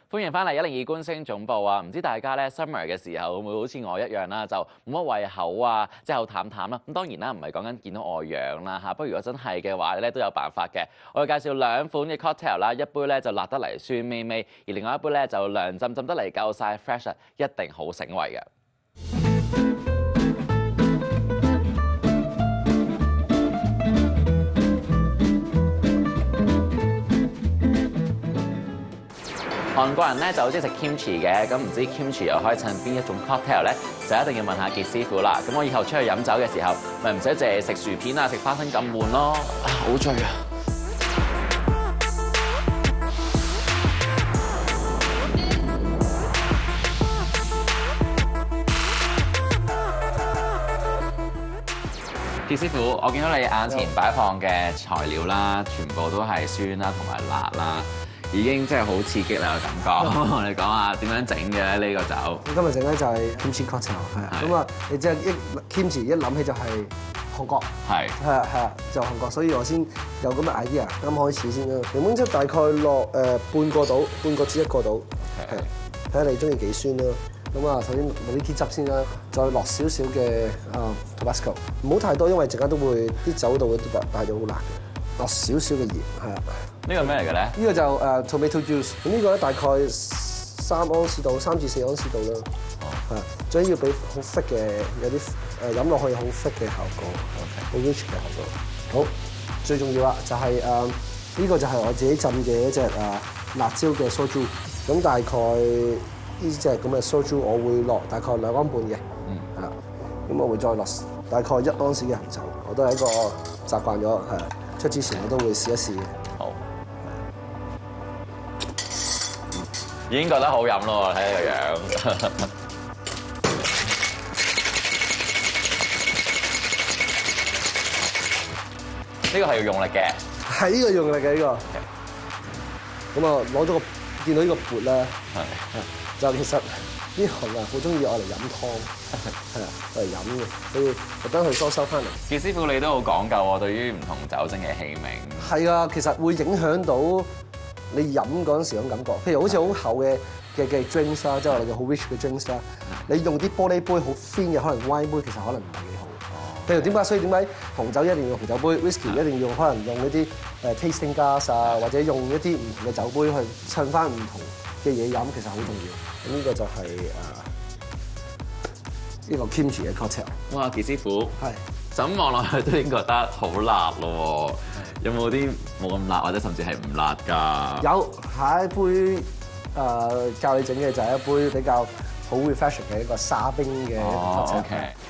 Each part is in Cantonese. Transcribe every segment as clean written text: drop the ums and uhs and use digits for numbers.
歡迎翻嚟102觀星總部啊！唔知大家咧 summer 嘅時候會唔會好似我一樣啦，就冇乜胃口啊，即係好淡淡啦。咁當然啦，唔係講緊見到外樣啦嚇。不過如果真係嘅話咧，都有辦法嘅。我哋介紹兩款嘅 cocktail 啦，一杯咧就辣得嚟酸味味，而另外一杯咧就涼浸浸得嚟夠晒 fresh， 一定好醒胃嘅。韓國人咧就好中意食 kimchi 嘅，咁唔知 kimchi 又可以襯邊一種 cocktail 咧，就一定要問下傑師傅啦。咁我以後出去飲酒嘅時候，咪唔使淨係食薯片啊、食花生咁悶咯。好醉啊！傑師傅，我見到你眼前擺放嘅材料啦，全部都係酸啦同埋辣啦。已經真係好刺激啦個感覺，我哋講下點樣整嘅呢個酒。 今日整咧就係 kimchi cocktail， 係啊。咁啊，你即係kimchi一諗起就係韓國，係啊，就韓國，所以我先有咁嘅 idea。啱開始先啦，檸檬汁大概落半個到，半個至1個度，係睇下你中意幾酸啦。咁啊，首先落呢啲汁先啦，再落少少嘅Tabasco， 唔好太多，因為陣間都會啲酒度會帶咗好辣嘅。落少少嘅鹽，係啊。 呢個咩嚟嘅咧？ 呢個就tomato juice， 咁呢個咧大概3盎司到3至4盎司度啦。係啊，最緊要俾好 thick 嘅，有啲飲落去好 thick 嘅效果，好 rich 嘅效果。好，最重要啦，就係呢個就係我自己浸嘅一隻辣椒嘅 soju。咁大概呢隻咁嘅 soju， 我會落大概2盎半嘅，係啦。咁我會再落大概1盎司嘅紅酒，我都係一個習慣咗，係出之前我都會試一試嘅。 好，已經覺得好飲咯，睇呢個樣。呢個係要用力嘅， 係呢個用力嘅呢個。咁啊，攞咗個見到呢個缽咧，就其實啲韓人好中意我嚟飲湯，係啊，我嚟飲嘅，所以特登去收翻嚟。 傑師傅你都好講究喎，對於唔同酒精嘅器皿。 係啊，其實會影響到你飲嗰陣時種感覺。譬如好似好厚嘅 drinks 啦，即係我哋嘅好 rich 嘅 drinks 啦，你用啲玻璃杯好 thin 嘅，可能 wine 杯其實可能唔係幾好。譬如點解？所以點解紅酒一定要用紅酒杯 ，whisky 一定要可能用呢啲tasting glass 啊，或者用一啲唔同嘅酒杯去襯翻唔同嘅嘢飲，其實好重要。咁呢個就係呢個 kimchi 嘅 cocktail。 哇，傑師傅， 係， 就咁望落去都已經覺得好辣咯。有冇啲冇咁辣，或者甚至係唔辣㗎？ 有，下一杯教你整嘅就係一杯比較好 refreshing 嘅一個沙冰嘅 cocktail。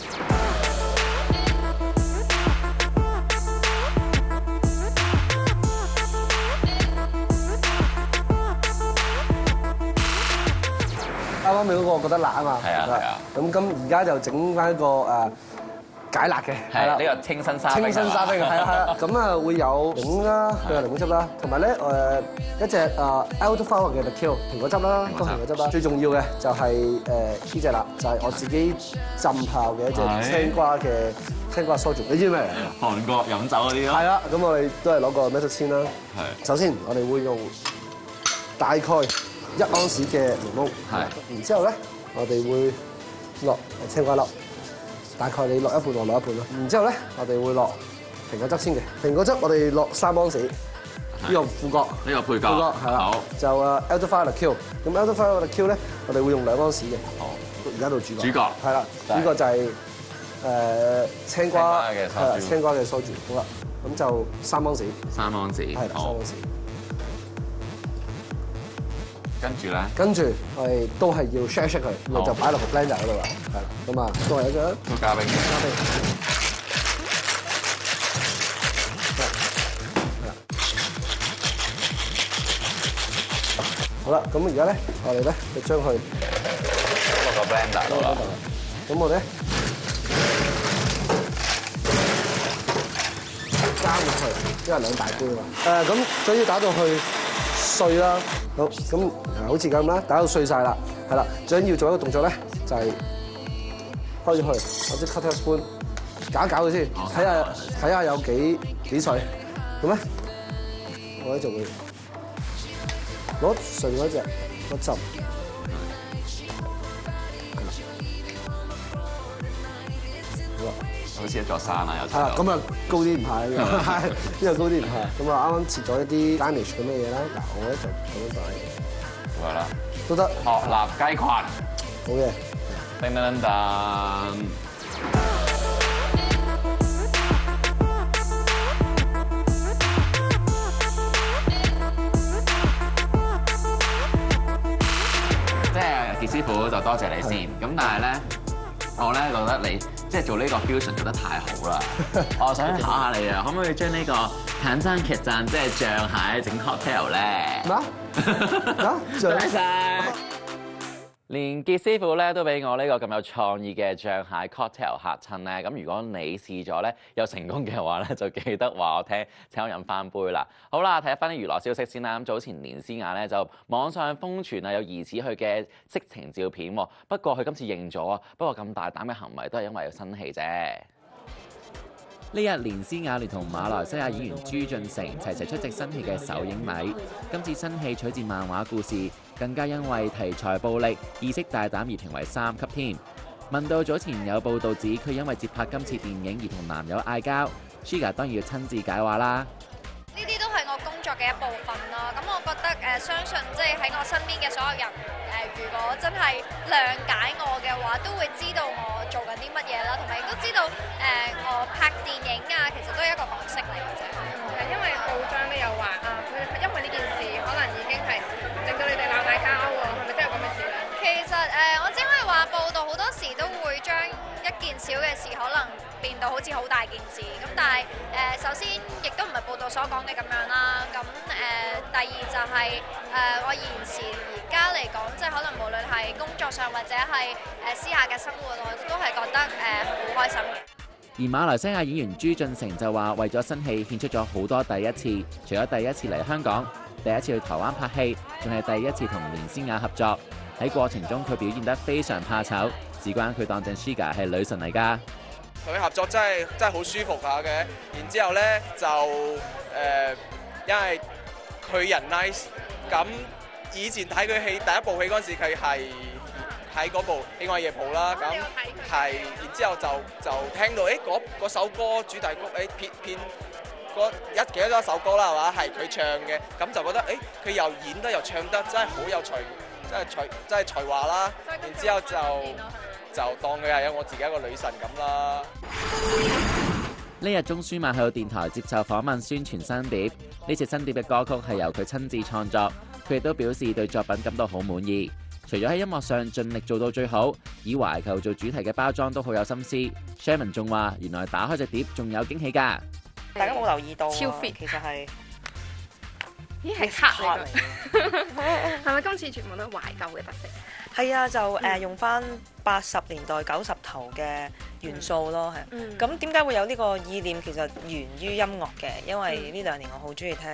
啱啱你嗰個我覺得辣啊嘛， 係啊。 咁而家就整翻一個解辣嘅，係啦， 呢個清新沙冰。 清新沙冰係啦。咁啊會有檸檬啦，佢有檸檬汁啦，同埋咧一隻elderflower 嘅 liqueur 蘋果汁啦，都蘋果汁啦。最重要嘅就係呢隻啦，就係我自己浸泡嘅一隻青瓜 soju。你知咩嚟？ 韓國飲酒嗰啲咯。 係啦，咁我哋都係攞個 method 先啦。係。首先我哋會用大概1盎司嘅檸檬，然之後咧，我哋會落青瓜粒，大概你落一半，我落一半咯。然之後咧，我哋會落蘋果汁先嘅，蘋果汁我哋落3盎司，呢個副角， 呢個配角， 係啦，就elderflower liqueur。咁 elderflower liqueur咧，我哋會用2盎司嘅。好，而家到主角。主角係啦，主角就係青瓜嘅 soju。好啦，咁就3盎司。 3盎司， 係3盎司。跟住我哋都係要 shake 佢，然後就擺落個 blender 嗰度啦，係啦，咁啊都係一個加冰， 好啦，咁而家咧，我哋咧就將佢落個 blender 度啦。 咁我哋咧加入去，因為2大杯嘛。咁最要打到去碎啦。好，咁好似咁啦，打到碎晒啦，係啦。最緊要做一個動作咧，就係開咗去，攞支 cocktail spoon 搞一搞佢先，睇下有幾碎。咁咧，我咧就會攞順嗰隻個汁。 好似一座山啊，有時係啦，咁啊高啲唔怕，呢個高啲唔怕。咁啊啱啱切咗一啲 garnish 咁嘅嘢啦，嗱我咧就咁樣擺， 係啦， 都得。 鶴立雞群， 好嘅。 叮叮噔。即係傑師傅就多謝你先，咁但係咧，我咧覺得你即係做呢個 fusion 做得太好啦，我想考下你啊，可唔可以將呢個簡爭劇讚即係醬蟹整 cocktail 咧？ 咩啊？ 唔該晒。連傑師傅咧都俾我呢個咁有創意嘅醬蟹 cocktail 嚇親咧，咁如果你試咗咧有成功嘅話咧，就記得話我聽，請我飲翻杯啦。好啦，睇翻啲娛樂消息先啦。咁早前連詩雅咧就網上瘋傳啊有疑似佢嘅色情照片喎，不過佢今次認咗啊，不過咁大膽嘅行為都係因為有新戲啫。呢日連詩雅聯同馬來西亞演員朱俊成齊齊出席新戲嘅首映禮。今次新戲取自漫畫故事，更加因為題材暴力、意識大膽而評為3級添。問到早前有報道指佢因為接拍今次電影而同男友嗌交，Shiga 當然要親自解話啦。 呢啲都係我工作嘅一部分咯。咁我覺得相信即係喺我身邊嘅所有人如果真係諒解我嘅話，都會知道我做緊啲乜嘢啦，同埋亦都知道我拍電影啊，其實都係一個角色嚟嘅啫。 係因為報章都有話啊，佢因為呢件事可能已經係令到你哋鬧大交喎，係咪真係有咁嘅事咧？ 其實我只可以話報道好多時都會將一件小嘅事可能變到好似好大件事，咁但係首先亦都唔係報道所講嘅咁樣啦。咁第二就係我現時而家嚟講，即係可能無論係工作上或者係私下嘅生活，我都係覺得好開心嘅。 而馬來西亞演員朱俊成就話，為咗新戲獻出咗好多第一次，除咗第一次嚟香港，第一次去台灣拍戲，仲係第一次同連詩雅合作。喺過程中佢表現得非常怕醜，事關佢當正 Shiga 係女神嚟㗎。 同佢合作真係好舒服下嘅，然之後咧就因為佢人 nice， 咁以前睇佢戲第一部戲嗰陣時，佢係喺嗰部《喜愛夜蒲》啦，咁係，然之後就聽到嗰首歌主題曲片記得咗一首歌啦係嘛，係佢唱嘅，咁就覺得佢又演得又唱得真係好有真係才華啦，然之後就當佢係我自己一個女神咁啦。 呢日鐘舒漫去到電台接受訪問宣傳新碟，呢次新碟嘅歌曲係由佢親自創作，佢亦都表示對作品感到好滿意。除咗喺音樂上盡力做到最好，以環球做主題嘅包裝都好有心思。Sherman 仲話：原來打開隻碟仲有驚喜㗎。 大家冇留意到， 超 fit 其實係咦係黑嚟㗎，係咪今次全部都係懷舊嘅特色？ 係啊，就用翻80年代90頭嘅元素咯，係。咁點解會有呢個意念？其實源於音樂嘅，因為呢2年我好中意聽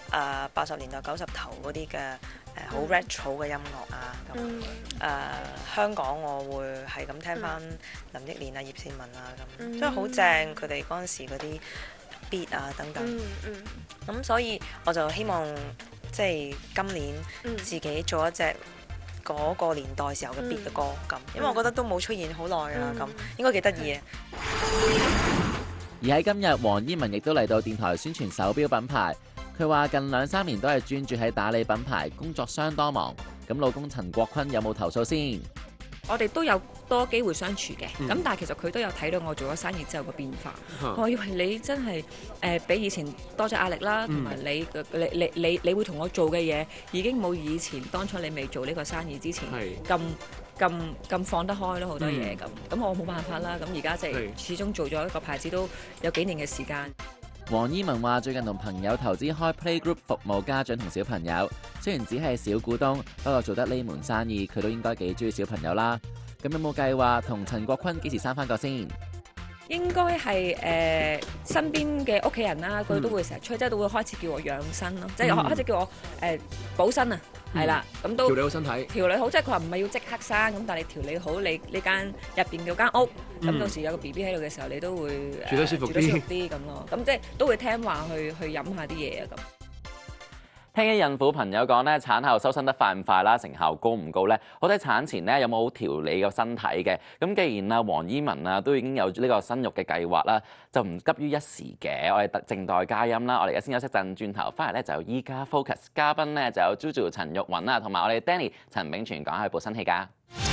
80年代90頭嗰啲嘅好 retro 嘅音樂啊，咁香港我會係咁聽翻林憶蓮啊、葉倩文啊咁，所以好正佢哋嗰陣時嗰啲 beat 啊等等。咁所以我就希望即係今年自己做一隻嗰個年代時候嘅 beat 嘅歌咁，因為我覺得都冇出現好耐啦，咁應該幾得意嘅。 而喺今日，黃伊汶亦都嚟到電台宣傳手錶品牌。佢話近2-3年都係專注喺打理品牌，工作相當忙。咁老公陳國坤有冇投訴先？ 我哋都有多機會相處嘅，咁但係其實佢都有睇到我做咗生意之後嘅變化。我以為你真係比以前多咗壓力啦，同埋你會同我做嘅嘢已經冇以前當初你未做呢個生意之前咁放得開咯，好多嘢咁我冇辦法啦。咁而家即係始終做咗一個牌子都有幾年嘅時間。 黃伊汶話：最近同朋友投資開 Playgroup 服務家長同小朋友，雖然只係小股東，不過做得呢門生意，佢都應該幾中意小朋友啦。咁有冇計劃同陳國坤幾時生翻個先？ 應該係身邊嘅屋企人啦，佢都會成日催，即係都會開始叫我養生咯，即係開始叫我補身啊，係啦，咁都調理好身體，調理好，即係佢話唔係要即刻生，咁但係你調理好你呢間入邊嗰間屋，咁到時有個 BB 喺度嘅時候，你都會住得舒服啲咁咯，咁即係都會聽話去飲下啲嘢啊咁。 聽緊孕婦朋友講咧，產後收身得快唔快啦，成效高唔高咧？好睇產前咧有冇好調理個身體嘅。咁既然啊黃依文啊都已經有呢個生育嘅計劃啦，就唔急於一時嘅。我哋靜待佳音啦。我哋而家先休息陣，轉頭翻嚟咧就有依家 Focus 嘉賓咧就有 JoJo 陳玉雲啦，同埋我哋 Danny 陳炳全講下佢部新戲㗎。